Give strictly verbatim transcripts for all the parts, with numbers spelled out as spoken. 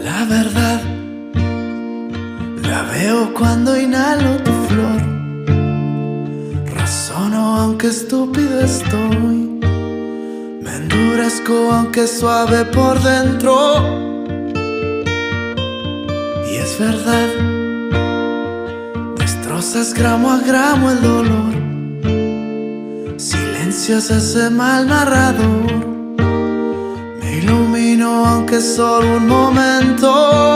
La verdad, la veo cuando inhalo tu flor. Razono aunque estúpido estoy, me endurezco aunque suave por dentro. Y es verdad, destrozas gramo a gramo el dolor, silencias ese mal narrador. Me ilumino aunque solo un momento.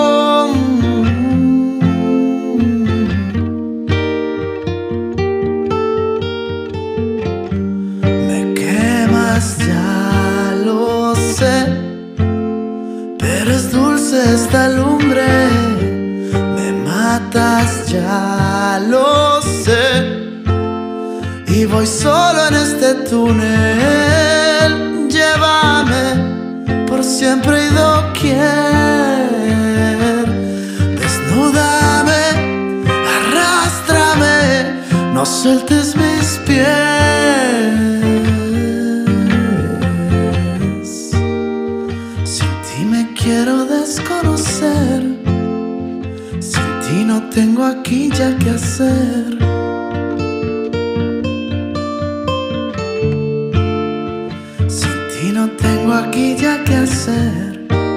Me quemas, ya lo sé, pero es dulce esta lumbre. Me matas, ya lo sé, y voy solo en este túnel. Llévame por siempre y doquier. Desnúdame, arrástrame, no sueltes mis pies. Sin ti me quiero desconocer, sin ti no tengo aquí ya que hacer. No tengo aquí ya que hacer.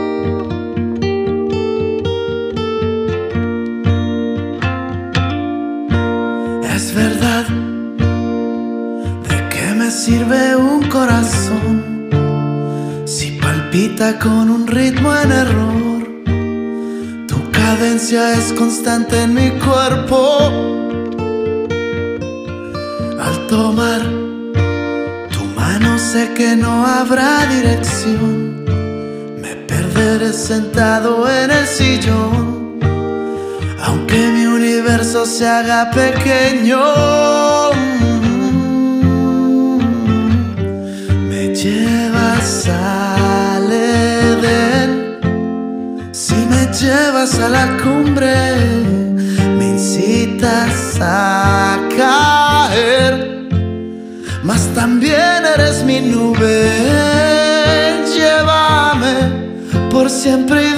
Es verdad, ¿de qué me sirve un corazón si palpita con un ritmo en error? Tu cadencia es constante en mi cuerpo. Al tomar sé que no habrá dirección, me perderé sentado en el sillón, aunque mi universo se haga pequeño. Me llevas al Edén, si me llevas a la cumbre, me incitas a caer, mas también eres mi nube. Llévame por siempre y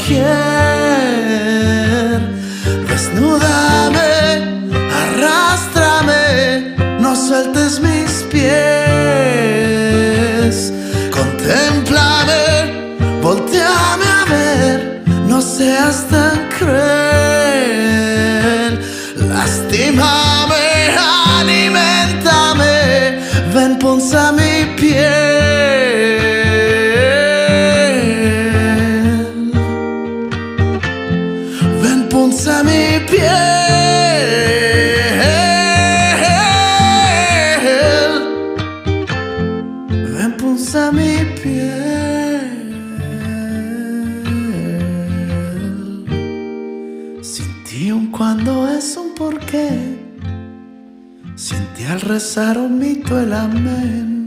doquier. Desnúdame, arrástrame, no sueltes mis pies. Contémplame, voltéame a ver, no seas tan cruel. Lastímame, aliméntame, ven, punza mi piel. Ven, punza mi piel. Ven, punza mi piel. Sin ti un cuando es un porqué, sin ti al rezar omito el amén.